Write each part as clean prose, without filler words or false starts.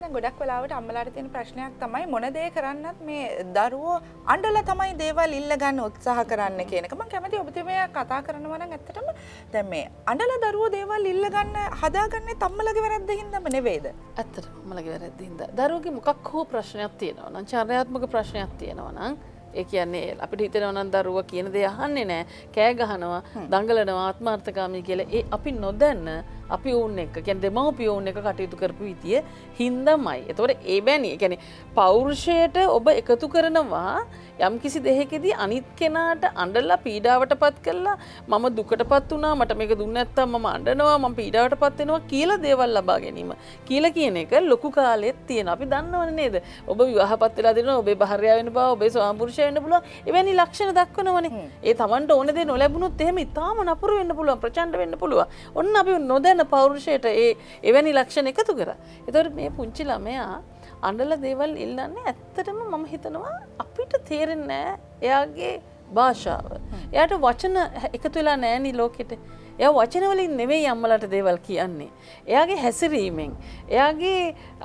දැන් ගොඩක් වෙලාවට අම්මලාට තියෙන ප්‍රශ්නයක් තමයි මොන දේ කරන්නත් මේ දරුවෝ අඬලා තමයි දේවල් ඉල්ල ගන්න උත්සාහ කරන්න කියන එක. මම කැමතියි ඔබතුමිය කතා කරනවා නම් ඇත්තටම දැන් මේ අඬලා දරුවෝ දේවල් ඉල්ල ගන්න හදාගන්නේ අම්මලගේ වැරද්ද හින්දාම නෙවෙයිද? ඇත්තටම අම්මලගේ වැරද්ද හින්දා. දරුවගේ මොකක් හෝ ප්‍රශ්නයක් තියෙනවා නම් චර්යාත්මක ප්‍රශ්නයක් තියෙනවා නම් ඒ කියන්නේ අපිට හිතෙනවා නම් දරුවා කියන දේ අහන්නේ නැහැ, කෑ ගහනවා, දඟලනවා, ආත්මార్థකාමී කියලා. ඒ අපි නොදන්න අපි ඕන් එක කියන්නේ දෙමව්පියෝ ඕන් එක කටයුතු කරපු විදිය හින්දාමයි. ඒතකොට ඒ බෑනි. ඒ කියන්නේ පෞරුෂයට ඔබ එකතු කරනවා යම් කිසි දෙයකදී අනිත් කෙනාට අඬලා පීඩාවටපත් කළා මම දුකටපත් වුණා මට මේක දුන්නේ නැත්තම් මම අඬනවා මම පීඩාවටපත් වෙනවා කියලා දේවල් ලබා ගැනීම කියලා කියන එක ලොකු කාලෙත් තියෙන. අපි දන්නවනේ නේද? ඔබ විවාහපත් වෙලා දෙනවා ඔබේ භාර්යාව වෙන්න බව ඔබේ ස්වාමිපුරුෂයා වෙන්න පුළුවන්. එවැනි ලක්ෂණ දක්වනවනේ. ඒ Tamanට ඕන දේ නොලැබුණොත් එහෙම ඉතාම නපුරු වෙන්න පුළුවන් ප්‍රචණ්ඩ වෙන්න පුළුවන්. ඔන්න අපි නොදැන පෞරුෂයට එවැනි ලක්ෂණ එකතු කරා. ඒතකොට මේ පුංචි ළමයා අඬලා දේවල් ඉල්ලන්නේ ඇත්තටම මම හිතනවා අපිට තේරෙන්නේ නැහැ එයාගේ භාෂාව. එයාට වචන එකතු වෙලා නැහැ නේ ලෝකෙට. එයා වචන වලින් නෙවෙයි අම්මලාට දේවල් කියන්නේ. එයාගේ හැසිරීමෙන්, එයාගේ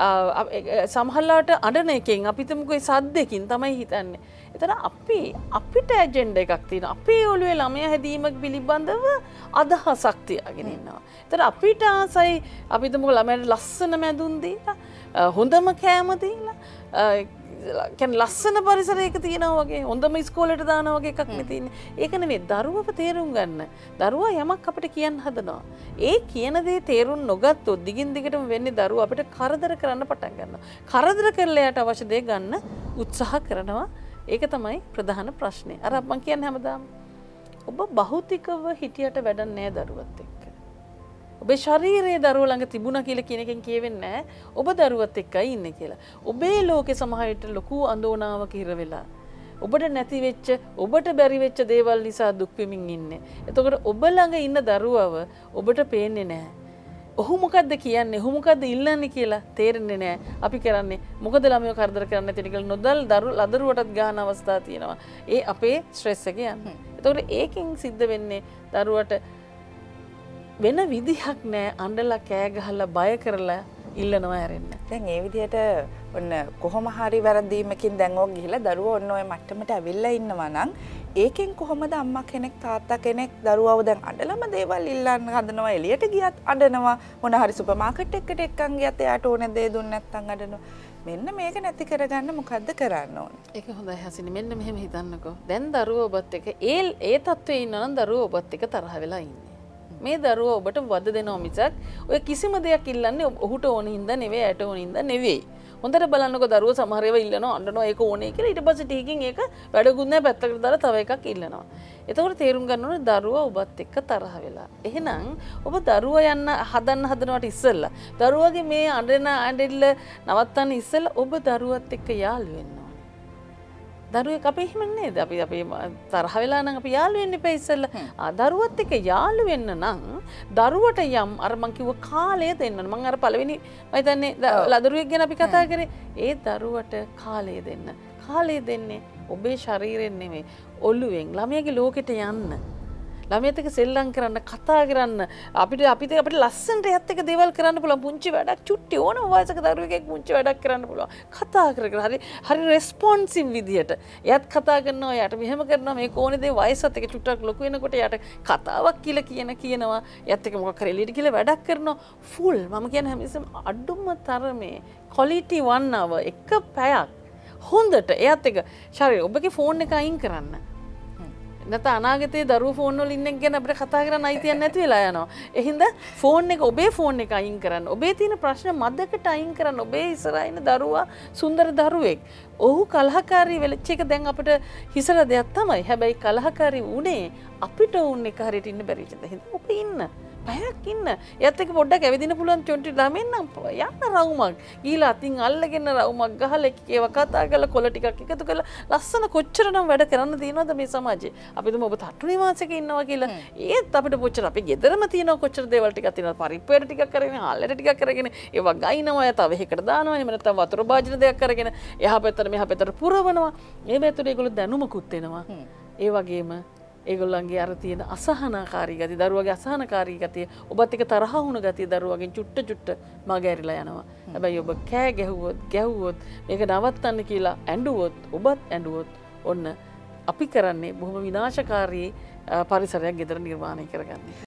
සමහරලාට අඬන එකෙන්, අපිටමකෝ සද්දකින් තමයි හිතන්නේ. ඒතර අපිට ඇජෙන්ඩා එකක් තියෙනවා. අපේ ඔළුවේ ළමයා හැදීමක් පිළිබඳව අදහසක් තියාගෙන ඉන්නවා. ඒතර අපිට ආසයි අපිටමකෝ ළමයාට ලස්සන මැදුම් දීලා, හොඳම කෑම දීලා, කියන්නේ ලස්සන පරිසරයක තියෙනවා වගේ හොඳම ඉස්කෝලේට දානවා වගේ එකක් නේ තියෙන්නේ. ඒක නෙවෙයි දරුවව තේරුම් ගන්න. දරුවා යමක් අපිට කියන්න හදනවා. ඒ කියන දේ තේරුම් නොගත්තොත් දිගින් දිගටම වෙන්නේ දරුවා අපිට කරදර කරන්න පටන් ගන්නවා. කරදර කරලා යට අවශ්‍ය දේ ගන්න උත්සාහ කරනවා. ඒක තමයි ප්‍රධාන ප්‍රශ්නේ. අර මම කියන්නේ හැමදාම ඔබ භෞතිකව හිටියට වැඩක් නෑ දරුවත් එක්ක. ඔබේ ශරීරයේ දරුවෝ ළඟ තිබුණා කියලා කියන එකෙන් කියවෙන්නේ නැහැ ඔබ දරුවත් එක්කයි ඉන්නේ කියලා. ඔබේ ලෝකේ සමහරවිට ලොකු අඳෝනාවක හිර වෙලා ඔබට නැති වෙච්ච ඔබට බැරි වෙච්ච දේවල් නිසා දුක් වෙමින් ඉන්නේ. එතකොට ඔබ ළඟ ඉන්න දරුවව ඔබට පේන්නේ නැහැ. ඔහු මොකද්ද කියන්නේ? ඔහු මොකද්ද ඉල්ලන්නේ කියලා තේරෙන්නේ නැහැ. අපි කරන්නේ මොකද ළමයෝ කරදර කරන්නේ නැති කියලා නොදල් ලදරුවටත් ගහන අවස්ථා තියෙනවා. ඒ අපේ ස්ට්‍රෙස් එක යන්නේ. එතකොට ඒකෙන් සිද්ධ වෙන්නේ දරුවට වෙන විදිහක් නෑ අඬලා කෑ ගහලා බය කරලා ඉල්ලනවා ඇරෙන්න. දැන් ඒ විදිහට ඔන්න කොහොම හරි වැරදීමකින් දැන් ඕක ගිහිලා දරුවෝ ඔන්න ඔය මට්ටමට ඇවිල්ලා ඉන්නවා නම් ඒකෙන් කොහොමද අම්මා කෙනෙක් තාත්තා කෙනෙක් දරුවව දැන් අඬලම දේවල් ඉල්ලන්න හදනවා එළියට ගියත් අඬනවා මොන හරි සුපර් මාකට් එකකට එක්කන් ගියත් එයාට ඕනේ දේ දුන්නේ නැත්නම් අඬනවා. මෙන්න මේක නැති කරගන්න මොකද්ද කරන්න ඕනේ? ඒක හොඳයි හසිනි. මෙන්න මෙහෙම හිතන්නකෝ. දැන් දරුවෝ ඔබත් එක්ක ඒ තත්ත්වේ ඉන්නවා නම් දරුවෝ ඔබත් එක්ක තරහ වෙලා ඉන්නේ. මේ දරුවා ඔබට වද දෙනවා මිසක් ඔය කිසිම දෙයක් ඉල්ලන්නේ ඔහුට ඕන හින්දා නෙවෙයි ඇට ඕන හින්දා නෙවෙයි. හොඳට බලන්නකෝ දරුවෝ සමහර ඒවා ඉල්ලනවා අඬනවා ඒක ඕනේ කියලා ඊට පස්සේ ටිකකින් ඒක වැඩකුත් නැහැ පැත්තකට දාලා තව එකක් ඉල්ලනවා. එතකොට තේරුම් ගන්න ඕනේ දරුවා ඔබත් එක්ක තරහ වෙලා. එහෙනම් ඔබ දරුවා යන්න හදනවට ඉස්සෙල්ලා දරුවාගේ මේ අඬෙල්ල නවත්තන්න ඉස්සෙල්ලා ඔබ දරුවත් එක්ක යාළු වෙන්න. දරුවෙක් අපි එහෙම නේද? අපි තරහ වෙලා නම් අපි යාළු වෙන්න එපා ඉස්සෙල්ලා. දරුවත් එක්ක යාළු වෙන්න නම් දරුවට යම් අර මං කිව්ව කාලය දෙන්න. මං අර පළවෙනි මම හිතන්නේ ලදරුවෙක් ගැන අපි කතා කරේ. ඒ දරුවට කාලය දෙන්න. කාලය දෙන්නේ ඔබේ ශරීරයෙන් නෙමෙයි ඔළුවෙන්. ළමයාගේ ලෝකෙට යන්න. ළමයාත් එක්ක සෙල්ලම් කරන්න, කතා කරන්න, අපිට ලස්සනට එයත් එක්ක දේවල් කරන්න පුළුවන්. පුංචි වැඩක් චුට්ටි ඕනම වයසක දරුවෙක් පුංචි වැඩක් කරන්න පුළුවන්. කතා කර හරි රෙස්පොන්සිව් විදියට. එයාත් කතා කරනවා, එයාට මෙහෙම කරනවා, මේ කොහොනේ දේ වයසත් එක්ක චුට්ටක් ලොකු වෙනකොට එයාට කතාවක් කියලා කියනවා. එයාත් එක්ක මොකක් කරේ එළියට කියලා වැඩක් කරනවා. ෆුල් මම කියන්නේ හැමතිස්සෙම අඩුම තරමේ quality 1 hour එක පැයක් හොඳට එයාත් එක්ක ශරීරය ඔබගේ ෆෝන් එක අයින් කරන්න. නැත්නම් අනාගතයේ දරුවෝ ෆෝන් වල ඉන්න ගැන අපිට කතා කරන්න අයිතියක් නැති වෙලා යනවා. ඒ හින්දා ෆෝන් එක ඔබේ ෆෝන් එක අයින් කරන්න. ඔබේ තියෙන ප්‍රශ්න මැදකට අයින් කරන්න. ඔබේ ඉස්සරහා ඉන්න දරුවා සුන්දර දරුවෙක්. ඔහු කලහකාරී වෙලච්ච එක දැන් අපිට හිසර දෙයක් තමයි. හැබැයි කලහකාරී වුණේ අපිට උන් එක හරියට ඉන්න බැරි හින්දා. ඔබ ඉන්න. පැයක් ඉන්න. එයත් එක්ක පොඩ්ඩක් ඇවිදින්න පුළුවන් චොන්ටි ළමෙන් නම් යන්න රවුමක්. ගිහලා අතින් අල්ලගෙන රවුමක් ගහලා එකේව කතා කරලා කොළ ටිකක් එකතු කරලා ලස්සන කොච්චරනම් වැඩ කරන්න තියෙනවද මේ සමාජයේ. අපි තුම ඔබ තට්ටු නිවාසයක ඉන්නවා කියලා. ඒත් අපිට කොච්චර අපි ගෙදරම තියෙනවා කොච්චර දේවල් ටිකක් තියෙනවා. පරිප්පුවට ටිකක් කරගෙන, හාල්ලට ටිකක් කරගෙන, ඒවා ගයින්නවා, තව එකකට දානවා. එහෙම නැත්නම් වතුර භාජන දෙයක් කරගෙන එහා පැත්තට මෙහා පැත්තට පුරවනවා. මේ පැත්තට ඒගොල්ලෝ දැනුමකුත් එනවා. ඒ වගේම ඒගොල්ලන්ගේ අර තියෙන අසහනකාරී ගතිය, දරුවගේ අසහනකාරී ගතිය, ඔබත් එක්ක තරහ වුණ ගතිය දරුවගෙන් චුට්ට මගහැරිලා යනවා. හැබැයි ඔබ කෑ ගැහුවොත් මේක නවත්තන්න කියලා ඇඬුවොත්, ඔබත් ඇඬුවොත් ඔන්න අපි කරන්නේ බොහොම විනාශකාරී පරිසරයක් ගෙදර නිර්මාණය කරගන්න.